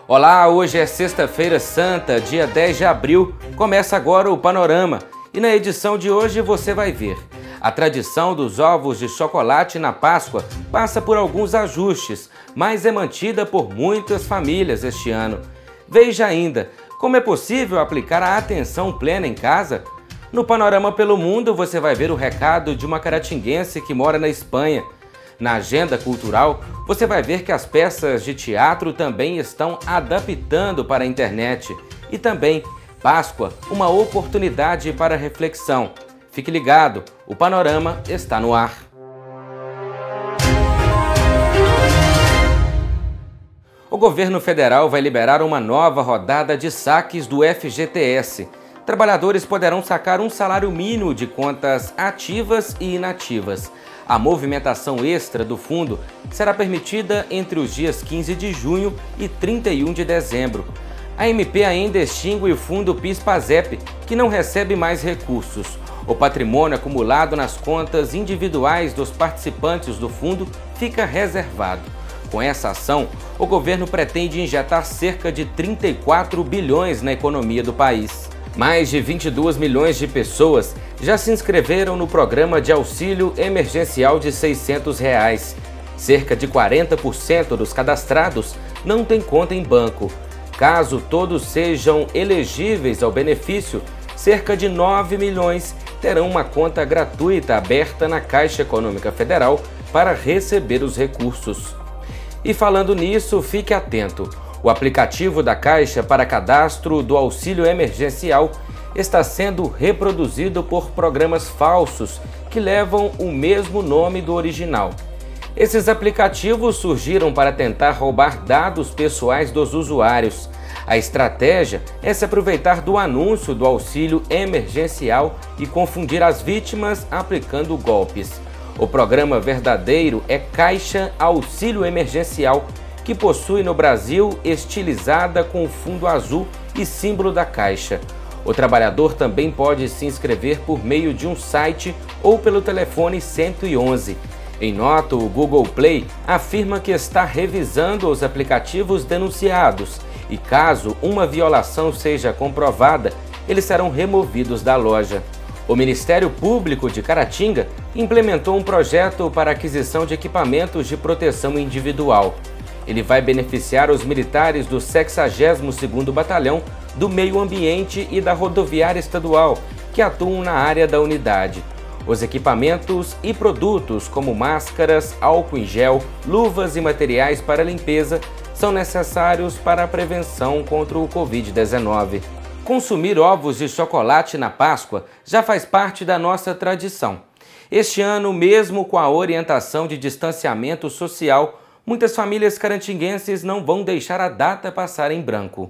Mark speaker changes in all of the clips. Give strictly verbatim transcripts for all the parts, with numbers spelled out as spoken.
Speaker 1: Olá, hoje é sexta-feira santa, dia dez de abril, começa agora o Panorama e na edição de hoje você vai ver. A tradição dos ovos de chocolate na Páscoa passa por alguns ajustes, mas é mantida por muitas famílias este ano. Veja ainda como é possível aplicar a atenção plena em casa. No Panorama pelo Mundo você vai ver o recado de uma caratinguense que mora na Espanha. Na agenda cultural, você vai ver que as peças de teatro também estão adaptando para a internet. E também, Páscoa, uma oportunidade para reflexão. Fique ligado, o Panorama está no ar. O governo federal vai liberar uma nova rodada de saques do F G T S. Trabalhadores poderão sacar um salário mínimo de contas ativas e inativas. A movimentação extra do fundo será permitida entre os dias quinze de junho e trinta e um de dezembro. A M P ainda extingue o fundo PIS/PASEP, que não recebe mais recursos. O patrimônio acumulado nas contas individuais dos participantes do fundo fica reservado. Com essa ação, o governo pretende injetar cerca de trinta e quatro bilhões na economia do país. Mais de vinte e dois milhões de pessoas já se inscreveram no programa de auxílio emergencial de seiscentos reais. Cerca de quarenta por cento dos cadastrados não têm conta em banco. Caso todos sejam elegíveis ao benefício, cerca de nove milhões terão uma conta gratuita aberta na Caixa Econômica Federal para receber os recursos. E falando nisso, fique atento. O aplicativo da Caixa para cadastro do auxílio emergencial está sendo reproduzido por programas falsos que levam o mesmo nome do original. Esses aplicativos surgiram para tentar roubar dados pessoais dos usuários. A estratégia é se aproveitar do anúncio do auxílio emergencial e confundir as vítimas aplicando golpes. O programa verdadeiro é Caixa Auxílio Emergencial, que possui no Brasil estilizada com o fundo azul e símbolo da Caixa. O trabalhador também pode se inscrever por meio de um site ou pelo telefone cento e onze. Em nota, o Google Play afirma que está revisando os aplicativos denunciados e, caso uma violação seja comprovada, eles serão removidos da loja. O Ministério Público de Caratinga implementou um projeto para aquisição de equipamentos de proteção individual. Ele vai beneficiar os militares do sexagésimo segundo Batalhão, do Meio Ambiente e da Rodoviária Estadual, que atuam na área da unidade. Os equipamentos e produtos como máscaras, álcool em gel, luvas e materiais para limpeza são necessários para a prevenção contra o Covid dezenove. Consumir ovos de chocolate na Páscoa já faz parte da nossa tradição. Este ano, mesmo com a orientação de distanciamento social, muitas famílias caratinguenses não vão deixar a data passar em branco.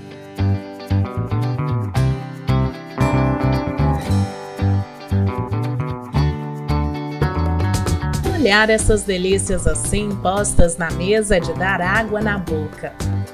Speaker 2: Olhar essas delícias assim postas na mesa é de dar água na boca.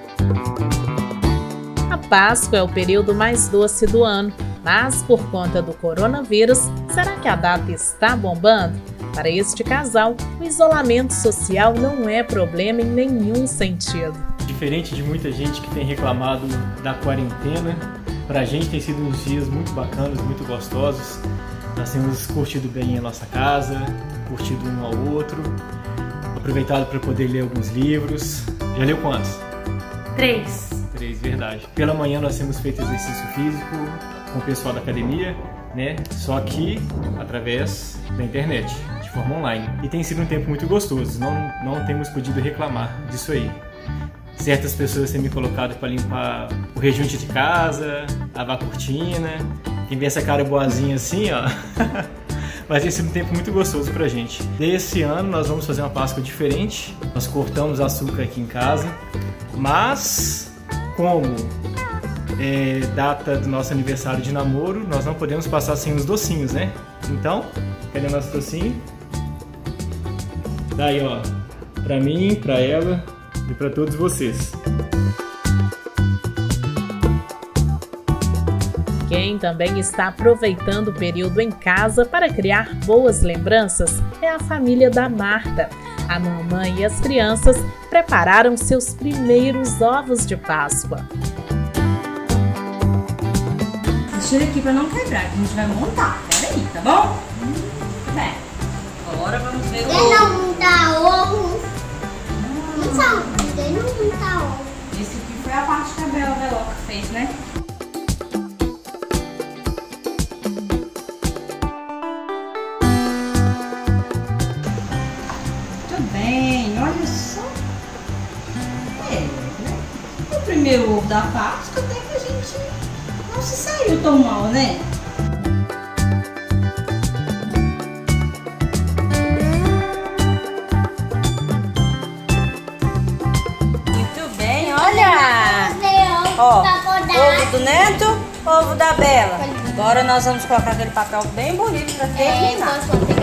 Speaker 2: A Páscoa é o período mais doce do ano, mas por conta do coronavírus, será que a data está bombando? Para este casal, o isolamento social não é problema em nenhum sentido.
Speaker 3: Diferente de muita gente que tem reclamado da quarentena, para a gente tem sido uns dias muito bacanas, muito gostosos. Nós temos curtido bem a nossa casa, curtido um ao outro, aproveitado para poder ler alguns livros. Já leu quantos?
Speaker 4: Três.
Speaker 3: Três, verdade. Pela manhã nós temos feito exercício físico com o pessoal da academia, né? Só que através da internet, de forma online. E tem sido um tempo muito gostoso, não, não temos podido reclamar disso aí. Certas pessoas têm me colocado para limpar o rejunte de casa, lavar a cortina. Quem vê essa cara boazinha assim, ó, mas tem sido um tempo muito gostoso pra gente. Desse ano nós vamos fazer uma Páscoa diferente. Nós cortamos açúcar aqui em casa, mas como é data do nosso aniversário de namoro, nós não podemos passar sem os docinhos, né? Então, cadê nosso docinho? Daí, ó, pra mim, pra ela e pra todos vocês.
Speaker 2: Quem também está aproveitando o período em casa para criar boas lembranças é a família da Marta. A mamãe e as crianças prepararam seus primeiros ovos de Páscoa.
Speaker 4: Tira aqui para não quebrar, que a gente vai montar. Peraí, tá bom? Hum, bem, agora vamos ver o ovo.
Speaker 5: Eu não montar ovo. Não sabe, eu não montar ovo.
Speaker 4: Esse aqui foi a parte que a Bela Veloca fez, né? Muito bem, olha só. É, né? O primeiro ovo da Páscoa até que a gente não se saiu tão mal, né? Muito bem, olha! Ó, ovo do Neto, ovo da Bela. Agora nós vamos colocar aquele papel bem bonito para terminar.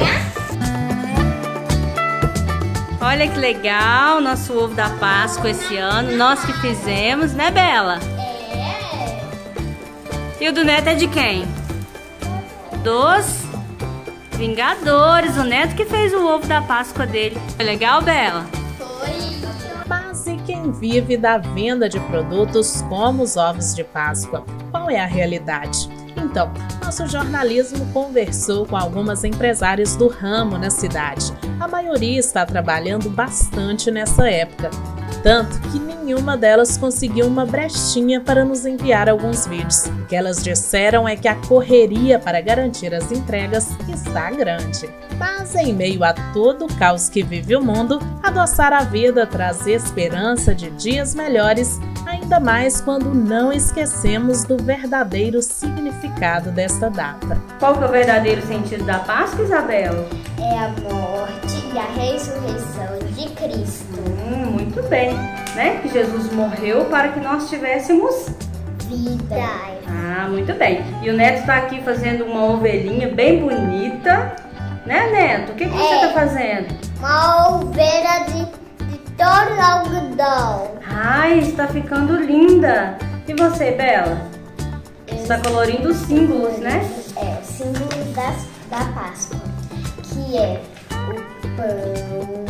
Speaker 4: Olha que legal, nosso ovo da Páscoa esse ano, nós que fizemos, né, Bela?
Speaker 5: É.
Speaker 4: E o do Neto é de quem? Dos Vingadores, o Neto que fez o ovo da Páscoa dele. Foi legal, Bela?
Speaker 5: Foi.
Speaker 2: Mas e quem vive da venda de produtos como os ovos de Páscoa? Qual é a realidade? Então, nosso jornalismo conversou com algumas empresárias do ramo na cidade. A maioria está trabalhando bastante nessa época, tanto que nenhuma delas conseguiu uma brechinha para nos enviar alguns vídeos. O que elas disseram é que a correria para garantir as entregas está grande. Mas em meio a todo o caos que vive o mundo, adoçar a vida traz esperança de dias melhores, ainda mais quando não esquecemos do verdadeiro significado desta data.
Speaker 4: Qual que é o verdadeiro sentido da Páscoa, Isabela?
Speaker 5: É a morte e a ressurreição de Cristo.
Speaker 4: Hum, muito bem, né? Que Jesus morreu para que nós tivéssemos
Speaker 5: Vida.
Speaker 4: Ah, muito bem. E o Neto está aqui fazendo uma ovelhinha bem bonita, né, Neto? O que, que você está fazendo?
Speaker 5: Uma ovelha de, de todo algodão.
Speaker 4: Ai, está ficando linda. E você, Bela? Você está colorindo os símbolos, né?
Speaker 5: É, o símbolo das, da Páscoa, que é o pão,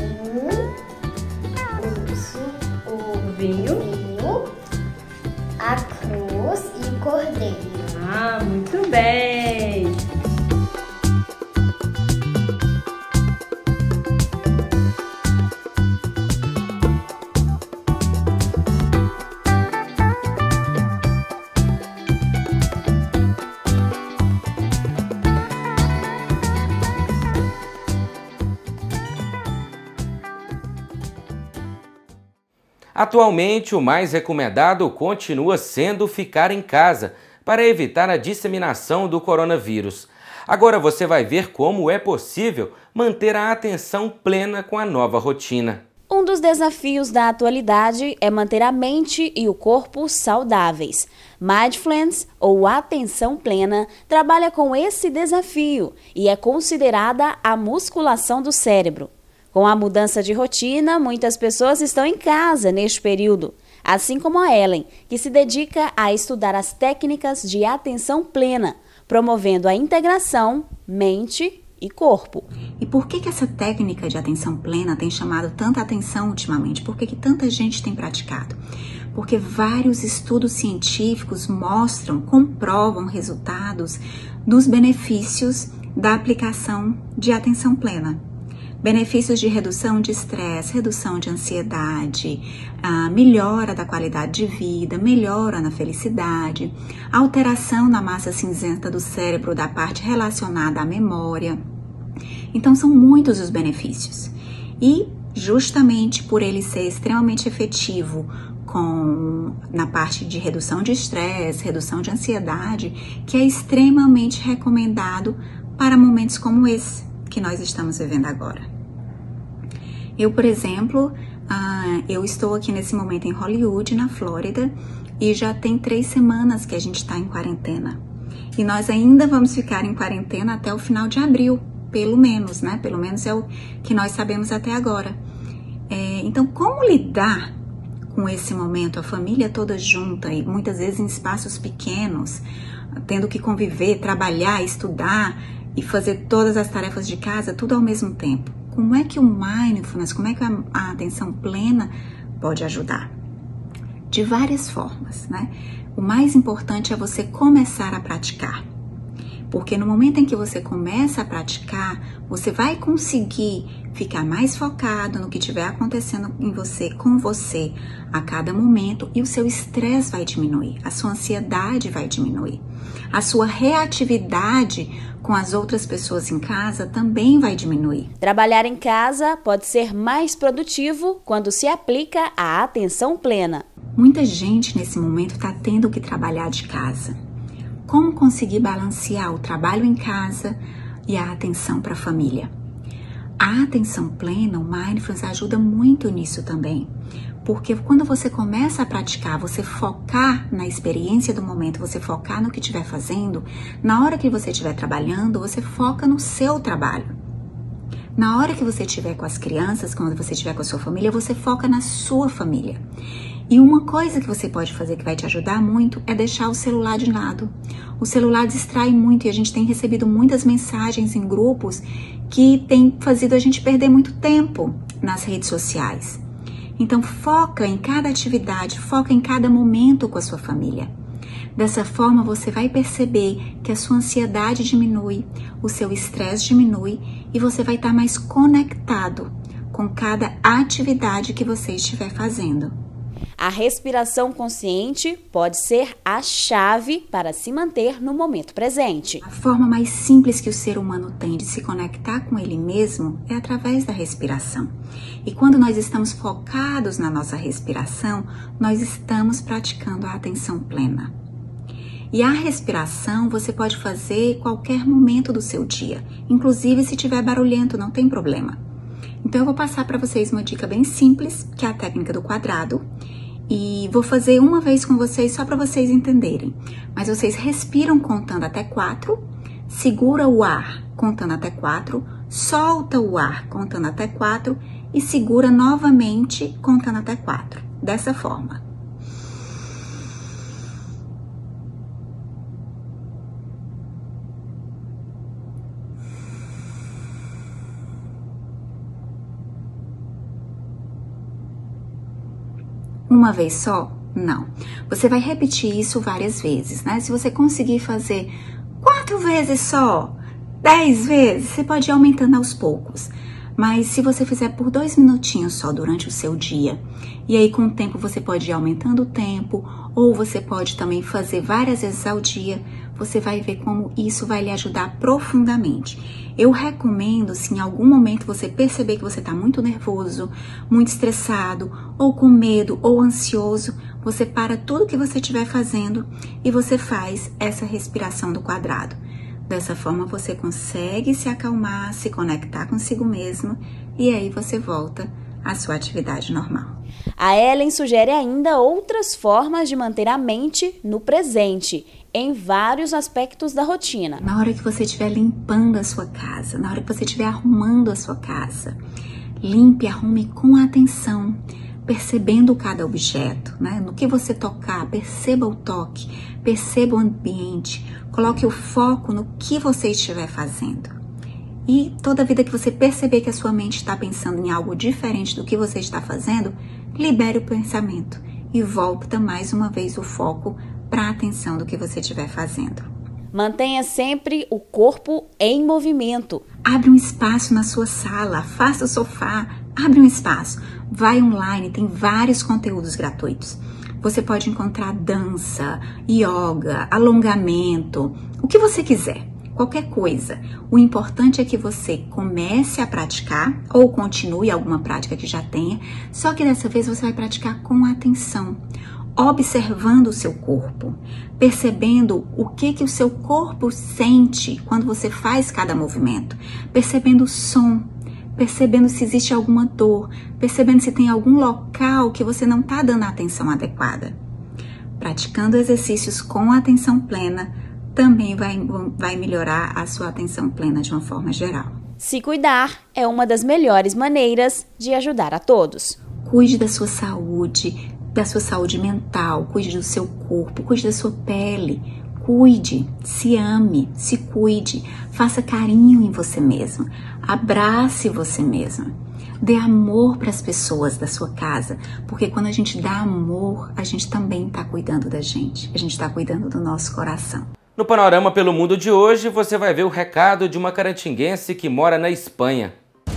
Speaker 5: o, o
Speaker 4: vinho.
Speaker 5: vinho, a cruz e o cordeiro.
Speaker 4: Ah, muito bem.
Speaker 1: Atualmente, o mais recomendado continua sendo ficar em casa para evitar a disseminação do coronavírus. Agora você vai ver como é possível manter a atenção plena com a nova rotina.
Speaker 6: Um dos desafios da atualidade é manter a mente e o corpo saudáveis. Mindfulness, ou atenção plena, trabalha com esse desafio e é considerada a musculação do cérebro. Com a mudança de rotina, muitas pessoas estão em casa neste período, assim como a Ellen, que se dedica a estudar as técnicas de atenção plena, promovendo a integração mente e corpo.
Speaker 7: E por que que essa técnica de atenção plena tem chamado tanta atenção ultimamente? Por que que tanta gente tem praticado? Porque vários estudos científicos mostram, comprovam resultados dos benefícios da aplicação de atenção plena. Benefícios de redução de estresse, redução de ansiedade, a melhora da qualidade de vida, melhora na felicidade, alteração na massa cinzenta do cérebro da parte relacionada à memória. Então são muitos os benefícios. E justamente por ele ser extremamente efetivo com, na parte de redução de estresse, redução de ansiedade, que é extremamente recomendado para momentos como esse que nós estamos vivendo agora. Eu, por exemplo, uh, eu estou aqui nesse momento em Hollywood, na Flórida, e já tem três semanas que a gente está em quarentena. E nós ainda vamos ficar em quarentena até o final de abril, pelo menos, né? Pelo menos é o que nós sabemos até agora. É, então, como lidar com esse momento, a família toda junta e muitas vezes em espaços pequenos, tendo que conviver, trabalhar, estudar e fazer todas as tarefas de casa, tudo ao mesmo tempo. como é que o mindfulness, como é que a, a atenção plena pode ajudar? De várias formas, né? O mais importante é você começar a praticar. Porque no momento em que você começa a praticar, você vai conseguir ficar mais focado no que estiver acontecendo em você, com você, a cada momento, e o seu estresse vai diminuir, a sua ansiedade vai diminuir, a sua reatividade com as outras pessoas em casa também vai diminuir.
Speaker 6: Trabalhar em casa pode ser mais produtivo quando se aplica a atenção plena.
Speaker 7: Muita gente nesse momento está tendo que trabalhar de casa. Como conseguir balancear o trabalho em casa e a atenção para a família? A atenção plena, o mindfulness, ajuda muito nisso também. Porque quando você começa a praticar, você focar na experiência do momento, você focar no que estiver fazendo, na hora que você estiver trabalhando, você foca no seu trabalho. Na hora que você estiver com as crianças, quando você estiver com a sua família, você foca na sua família. E uma coisa que você pode fazer que vai te ajudar muito é deixar o celular de lado. O celular distrai muito e a gente tem recebido muitas mensagens em grupos que tem fazido a gente perder muito tempo nas redes sociais. Então foca em cada atividade, foca em cada momento com a sua família. Dessa forma você vai perceber que a sua ansiedade diminui, o seu estresse diminui e você vai estar mais conectado com cada atividade que você estiver fazendo.
Speaker 6: A respiração consciente pode ser a chave para se manter no momento presente.
Speaker 7: A forma mais simples que o ser humano tem de se conectar com ele mesmo é através da respiração. E quando nós estamos focados na nossa respiração, nós estamos praticando a atenção plena. E a respiração você pode fazer em qualquer momento do seu dia, inclusive se estiver barulhento, não tem problema. Então eu vou passar para vocês uma dica bem simples, que é a técnica do quadrado. E vou fazer uma vez com vocês só para vocês entenderem. Mas vocês respiram contando até quatro, segura o ar contando até quatro, solta o ar contando até quatro e segura novamente contando até quatro. Dessa forma. Uma vez só? Não. Você vai repetir isso várias vezes, né? Se você conseguir fazer quatro vezes só, dez vezes, você pode ir aumentando aos poucos. Mas se você fizer por dois minutinhos só durante o seu dia, e aí com o tempo você pode ir aumentando o tempo, ou você pode também fazer várias vezes ao dia, você vai ver como isso vai lhe ajudar profundamente. Eu recomendo, se em algum momento você perceber que você está muito nervoso, muito estressado, ou com medo, ou ansioso, você para tudo que você estiver fazendo e você faz essa respiração do quadrado. Dessa forma você consegue se acalmar, se conectar consigo mesmo e aí você volta à sua atividade normal.
Speaker 6: A Ellen sugere ainda outras formas de manter a mente no presente, em vários aspectos da rotina.
Speaker 7: Na hora que você estiver limpando a sua casa, na hora que você estiver arrumando a sua casa, limpe e arrume com atenção, percebendo cada objeto, né? No que você tocar, perceba o toque, perceba o ambiente, coloque o foco no que você estiver fazendo. E toda vida que você perceber que a sua mente está pensando em algo diferente do que você está fazendo, libere o pensamento e volta mais uma vez o foco para a atenção do que você estiver fazendo.
Speaker 6: Mantenha sempre o corpo em movimento.
Speaker 7: Abre um espaço na sua sala, afasta o sofá, abre um espaço. Vai online, tem vários conteúdos gratuitos. Você pode encontrar dança, yoga, alongamento, o que você quiser, qualquer coisa. O importante é que você comece a praticar ou continue alguma prática que já tenha, só que dessa vez você vai praticar com atenção, observando o seu corpo, percebendo o que que o seu corpo sente quando você faz cada movimento, percebendo o som, percebendo se existe alguma dor, percebendo se tem algum local que você não está dando a atenção adequada. Praticando exercícios com atenção plena também vai, vai melhorar a sua atenção plena de uma forma geral.
Speaker 6: Se cuidar é uma das melhores maneiras de ajudar a todos.
Speaker 7: Cuide da sua saúde, da sua saúde mental, cuide do seu corpo, cuide da sua pele, cuide, se ame, se cuide, faça carinho em você mesmo, abrace você mesmo, dê amor para as pessoas da sua casa, porque quando a gente dá amor, a gente também está cuidando da gente, a gente está cuidando do nosso coração.
Speaker 1: No Panorama pelo Mundo de hoje, você vai ver o recado de uma caratinguense que mora na Espanha.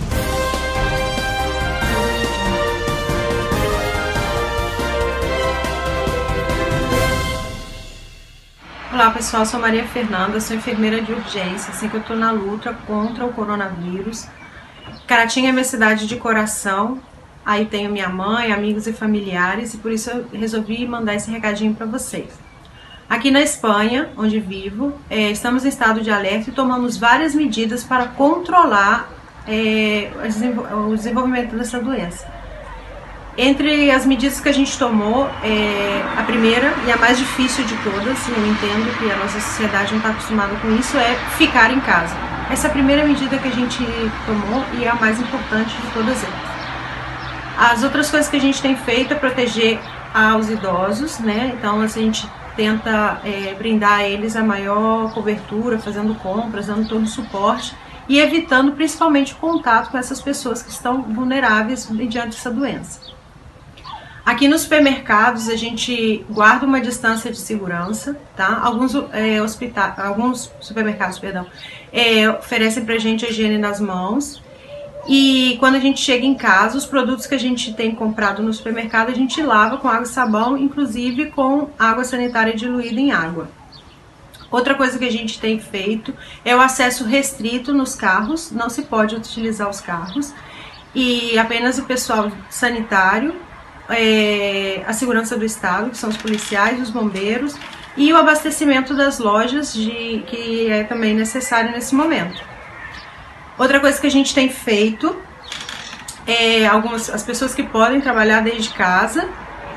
Speaker 8: Olá pessoal, sou Maria Fernanda, sou enfermeira de urgência, assim que eu estou na luta contra o coronavírus. Caratinga é minha cidade de coração, aí tenho minha mãe, amigos e familiares, e por isso eu resolvi mandar esse recadinho para vocês. Aqui na Espanha, onde vivo, é, estamos em estado de alerta e tomamos várias medidas para controlar é, o desenvolvimento dessa doença. Entre as medidas que a gente tomou, é, a primeira e a mais difícil de todas, eu entendo que a nossa sociedade não está acostumada com isso, é ficar em casa. Essa é a primeira medida que a gente tomou e é a mais importante de todas elas. As outras coisas que a gente tem feito é proteger aos idosos, né? Então a gente tenta é, brindar a eles a maior cobertura, fazendo compras, dando todo o suporte e evitando principalmente o contato com essas pessoas que estão vulneráveis diante dessa doença. Aqui nos supermercados a gente guarda uma distância de segurança, tá? Alguns, é, hospitais, alguns supermercados, perdão, é, oferecem pra gente a higiene nas mãos. E quando a gente chega em casa, os produtos que a gente tem comprado no supermercado a gente lava com água e sabão, inclusive com água sanitária diluída em água. Outra coisa que a gente tem feito é o acesso restrito nos carros, não se pode utilizar os carros, e apenas o pessoal sanitário, É, a segurança do estado, que são os policiais, os bombeiros, e o abastecimento das lojas, de, que é também necessário nesse momento. Outra coisa que a gente tem feito é algumas as pessoas que podem trabalhar desde casa,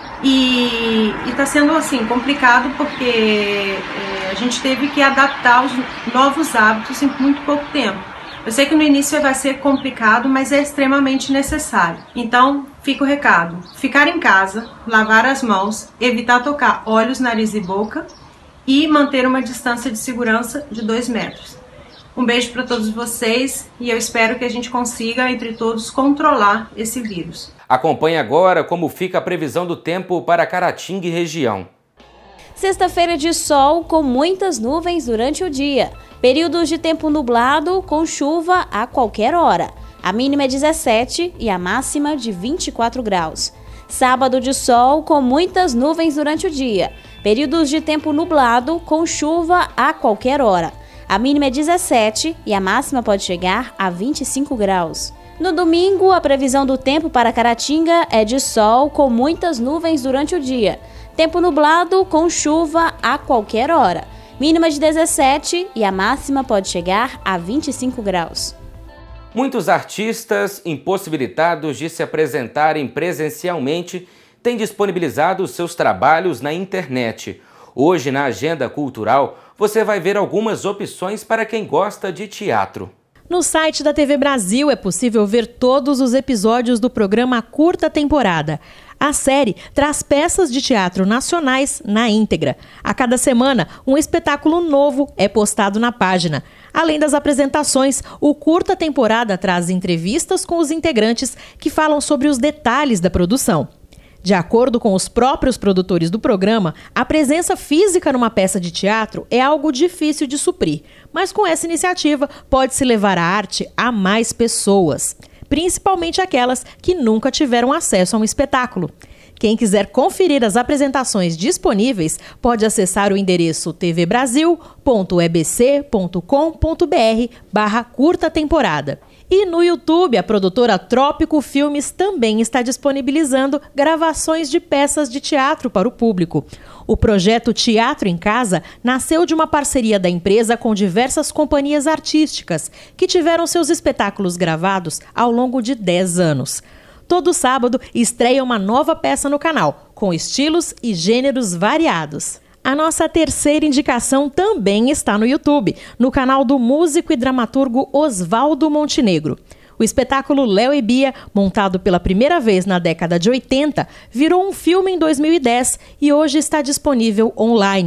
Speaker 8: e está sendo assim complicado porque é, a gente teve que adaptar os novos hábitos em muito pouco tempo. Eu sei que no início vai ser complicado, mas é extremamente necessário. Então, fica o recado. Ficar em casa, lavar as mãos, evitar tocar olhos, nariz e boca e manter uma distância de segurança de dois metros. Um beijo para todos vocês e eu espero que a gente consiga, entre todos, controlar esse vírus.
Speaker 1: Acompanhe agora como fica a previsão do tempo para Caratinga e região.
Speaker 6: Sexta-feira de sol com muitas nuvens durante o dia. Períodos de tempo nublado com chuva a qualquer hora. A mínima é dezessete e a máxima de vinte e quatro graus. Sábado de sol com muitas nuvens durante o dia. Períodos de tempo nublado com chuva a qualquer hora. A mínima é dezessete e a máxima pode chegar a vinte e cinco graus. No domingo, a previsão do tempo para Caratinga é de sol com muitas nuvens durante o dia. Tempo nublado com chuva a qualquer hora. Mínima de dezessete e a máxima pode chegar a vinte e cinco graus.
Speaker 1: Muitos artistas impossibilitados de se apresentarem presencialmente têm disponibilizado seus trabalhos na internet. Hoje, na Agenda Cultural, você vai ver algumas opções para quem gosta de teatro.
Speaker 9: No site da T V Brasil é possível ver todos os episódios do programa Curta Temporada. A série traz peças de teatro nacionais na íntegra. A cada semana, um espetáculo novo é postado na página. Além das apresentações, o Curta Temporada traz entrevistas com os integrantes que falam sobre os detalhes da produção. De acordo com os próprios produtores do programa, a presença física numa peça de teatro é algo difícil de suprir, mas com essa iniciativa pode-se levar a arte a mais pessoas, principalmente aquelas que nunca tiveram acesso a um espetáculo. Quem quiser conferir as apresentações disponíveis pode acessar o endereço tvbrasil ponto e b c ponto com ponto b r barra curta temporada. E no YouTube, a produtora Trópico Filmes também está disponibilizando gravações de peças de teatro para o público. O projeto Teatro em Casa nasceu de uma parceria da empresa com diversas companhias artísticas que tiveram seus espetáculos gravados ao longo de dez anos. Todo sábado estreia uma nova peça no canal, com estilos e gêneros variados. A nossa terceira indicação também está no YouTube, no canal do músico e dramaturgo Oswaldo Montenegro. O espetáculo Léo e Bia, montado pela primeira vez na década de oitenta, virou um filme em dois mil e dez e hoje está disponível online.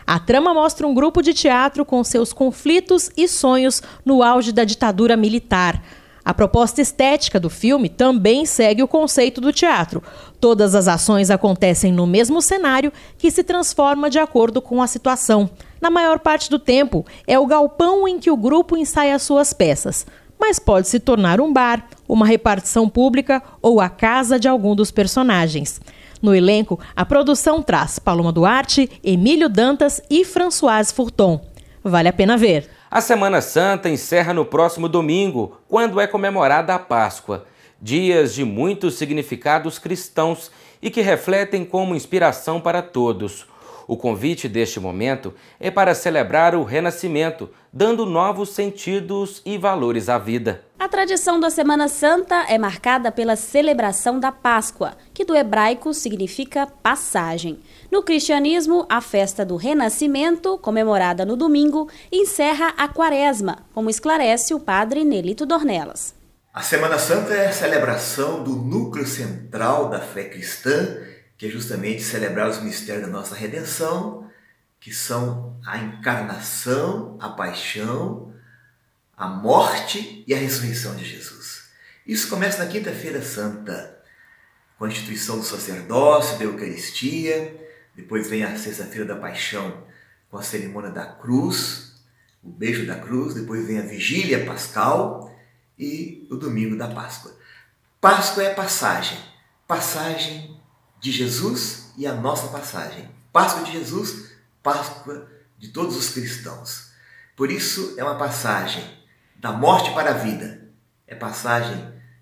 Speaker 9: A trama mostra um grupo de teatro com seus conflitos e sonhos no auge da ditadura militar. A proposta estética do filme também segue o conceito do teatro. Todas as ações acontecem no mesmo cenário, que se transforma de acordo com a situação. Na maior parte do tempo, é o galpão em que o grupo ensaia suas peças, mas pode se tornar um bar, uma repartição pública ou a casa de algum dos personagens. No elenco, a produção traz Paloma Duarte, Emílio Dantas e Françoise Furton. Vale a pena ver.
Speaker 1: A Semana Santa encerra no próximo domingo, quando é comemorada a Páscoa. Dias de muitos significados cristãos e que refletem como inspiração para todos. O convite deste momento é para celebrar o renascimento, dando novos sentidos e valores à vida.
Speaker 6: A tradição da Semana Santa é marcada pela celebração da Páscoa, que do hebraico significa passagem. No cristianismo, a festa do renascimento, comemorada no domingo, encerra a quaresma, como esclarece o padre Nelito Dornelas.
Speaker 10: A Semana Santa é a celebração do núcleo central da fé cristã, que é justamente celebrar os mistérios da nossa redenção, que são a encarnação, a paixão, a morte e a ressurreição de Jesus. Isso começa na Quinta-feira Santa, com a instituição do sacerdócio, da Eucaristia, depois vem a Sexta-feira da Paixão, com a cerimônia da cruz, o beijo da cruz, depois vem a Vigília Pascal e o Domingo da Páscoa. Páscoa é passagem, passagem de Jesus e a nossa passagem. Páscoa de Jesus, Páscoa de todos os cristãos. Por isso é uma passagem da morte para a vida, é passagem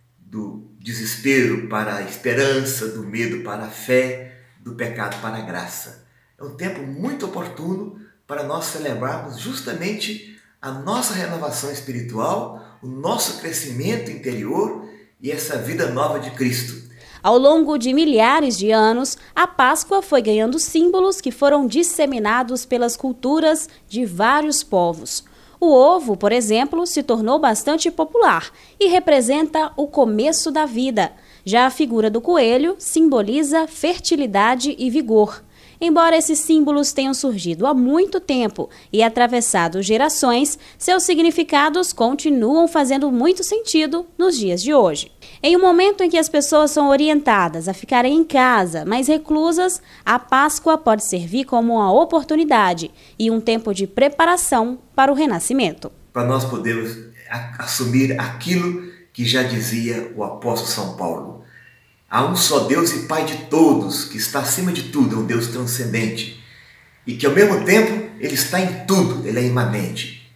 Speaker 10: do desespero para a esperança, do medo para a fé, do pecado para a graça. É um tempo muito oportuno para nós celebrarmos justamente a nossa renovação espiritual, o nosso crescimento interior e essa vida nova de Cristo.
Speaker 6: Ao longo de milhares de anos, a Páscoa foi ganhando símbolos que foram disseminados pelas culturas de vários povos. O ovo, por exemplo, se tornou bastante popular e representa o começo da vida. Já a figura do coelho simboliza fertilidade e vigor. Embora esses símbolos tenham surgido há muito tempo e atravessado gerações, seus significados continuam fazendo muito sentido nos dias de hoje. Em um momento em que as pessoas são orientadas a ficarem em casa, mas reclusas, a Páscoa pode servir como uma oportunidade e um tempo de preparação para o renascimento.
Speaker 10: Para nós podermos assumir aquilo que já dizia o apóstolo São Paulo. Há um só Deus e Pai de todos, que está acima de tudo, é um Deus transcendente. E que ao mesmo tempo, Ele está em tudo, Ele é imanente.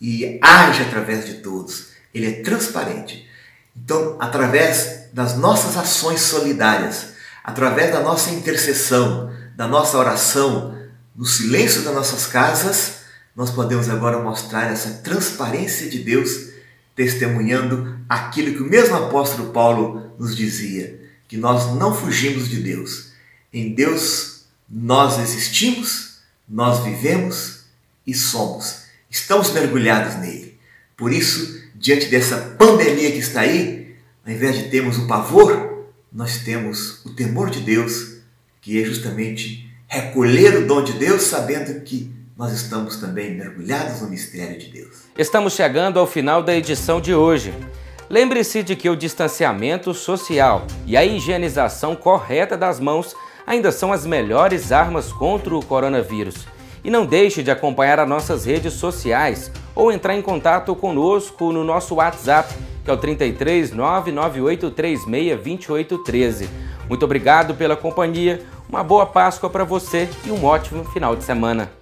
Speaker 10: E age através de todos, Ele é transparente. Então, através das nossas ações solidárias, através da nossa intercessão, da nossa oração, no silêncio das nossas casas, nós podemos agora mostrar essa transparência de Deus, testemunhando aquilo que o mesmo apóstolo Paulo nos dizia, que nós não fugimos de Deus. Em Deus nós existimos, nós vivemos e somos. Estamos mergulhados nele. Por isso, diante dessa pandemia que está aí, ao invés de termos o pavor, nós temos o temor de Deus, que é justamente recolher o dom de Deus, sabendo que nós estamos também mergulhados no mistério de Deus.
Speaker 1: Estamos chegando ao final da edição de hoje. Lembre-se de que o distanciamento social e a higienização correta das mãos ainda são as melhores armas contra o coronavírus. E não deixe de acompanhar as nossas redes sociais ou entrar em contato conosco no nosso WhatsApp, que é o trinta e três, nove nove oito três seis, dois oito um três. Muito obrigado pela companhia, uma boa Páscoa para você e um ótimo final de semana.